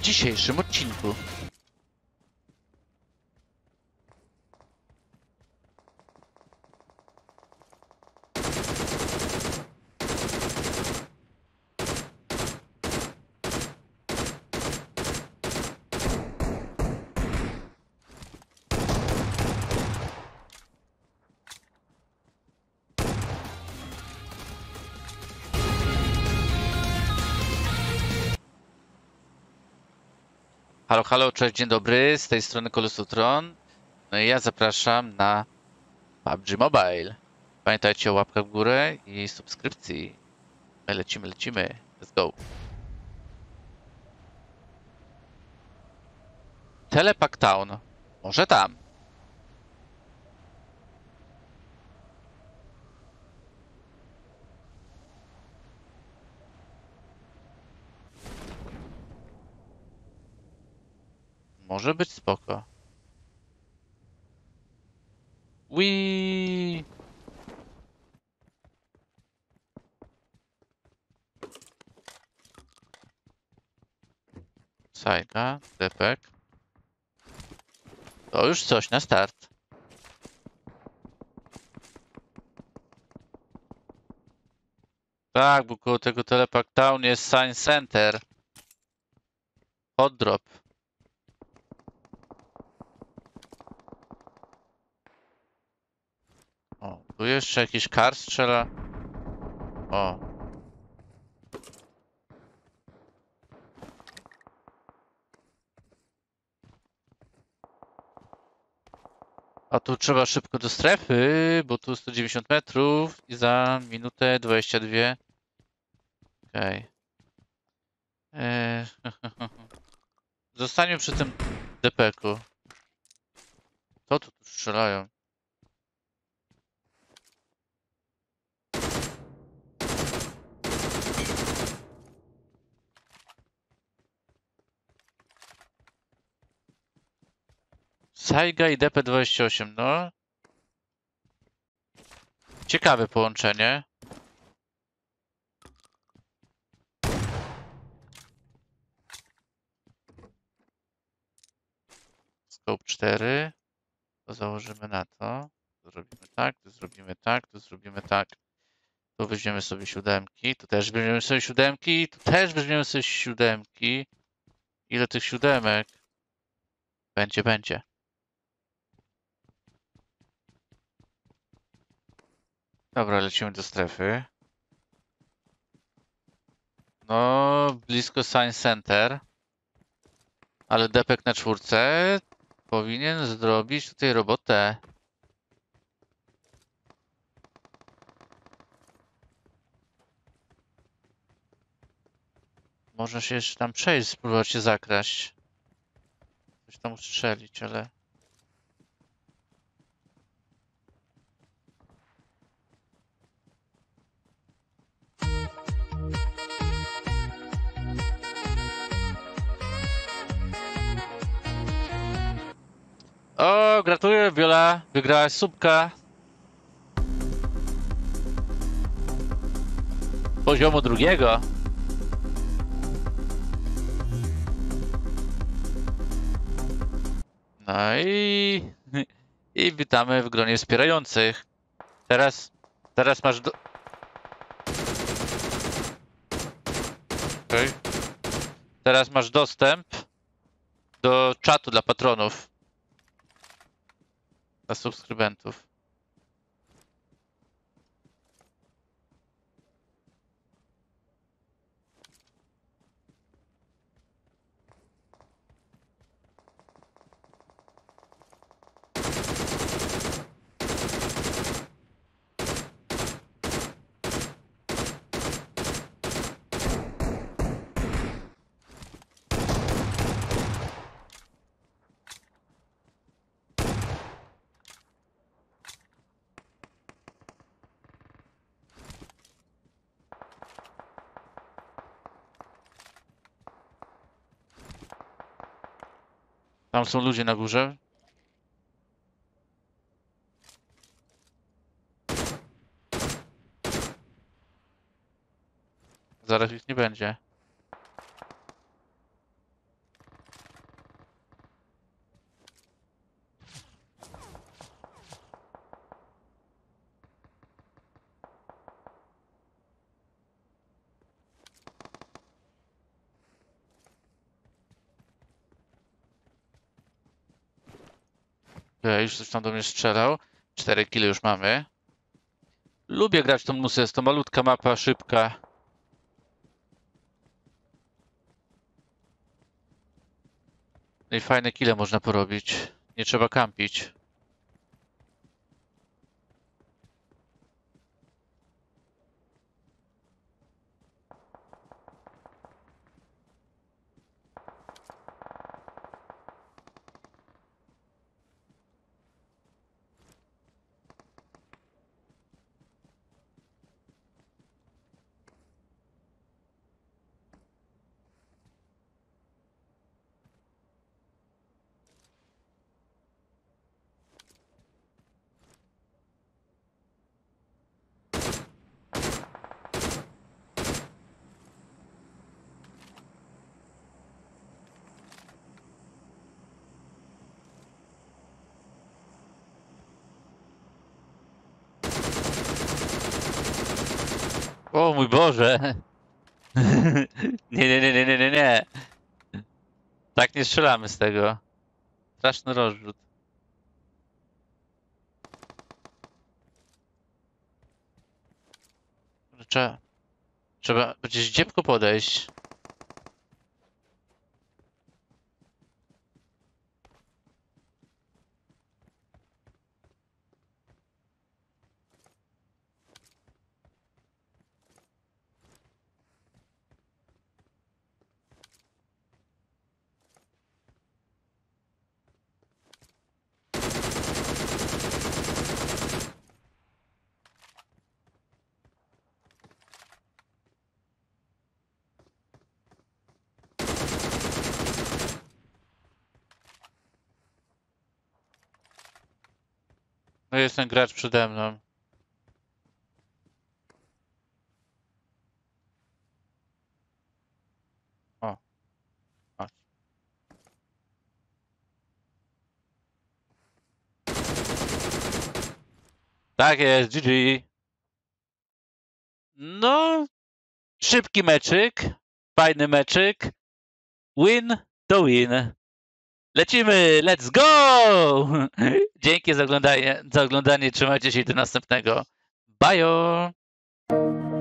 dzisiejszym odcinku. Halo, halo, cześć, dzień dobry, z tej strony Kolosutron. No i ja zapraszam na PUBG Mobile. Pamiętajcie o łapkach w górę i subskrypcji. My lecimy. Let's go. Telepack Town. Może tam. Może być spoko. Wii. Sajga, Depek. To już coś na start. Tak, bo koło tego Telepack Town jest Science Center. Hot drop. O, tu jeszcze jakiś kar strzela. O. A tu trzeba szybko do strefy, bo tu 190 metrów i za minutę 22. Okej. Zostańmy przy tym depeku. Co tu strzelają? Saiga i DP28, no. Ciekawe połączenie. Scope 4. To założymy na to. Tu zrobimy tak, tu zrobimy tak, tu zrobimy tak. Tu weźmiemy sobie siódemki, tu też weźmiemy sobie siódemki, tu też weźmiemy sobie siódemki. Ile tych siódemek? Będzie. Dobra, lecimy do strefy. No, blisko Science Center. Ale Depek na 4 powinien zrobić tutaj robotę. Można się jeszcze tam przejść, spróbować się zakraść. Coś tam ustrzelić, ale... O, gratuluję, Viola. Wygrałaś subka. Poziomu 2. No i... I witamy w gronie wspierających. Teraz masz okay. Teraz masz dostęp do czatu dla patronów. Dla subskrybentów. Tam są ludzie na górze. Zaraz ich nie będzie. Okej, już coś tam do mnie strzelał. 4 kile już mamy. Lubię grać tą musę, jest to malutka mapa, szybka. No i fajne kile można porobić. Nie trzeba kampić. O mój Boże! Nie, nie, nie, nie, nie, nie, nie. Tak nie strzelamy z tego. Straszny rozrzut. Trzeba będzie dziebko podejść. No jest ten gracz przede mną. O. O. Tak jest, GG. No, szybki meczyk, fajny meczyk. Win to win. Lecimy, let's go! Dzięki za oglądanie, trzymajcie się do następnego. Bye!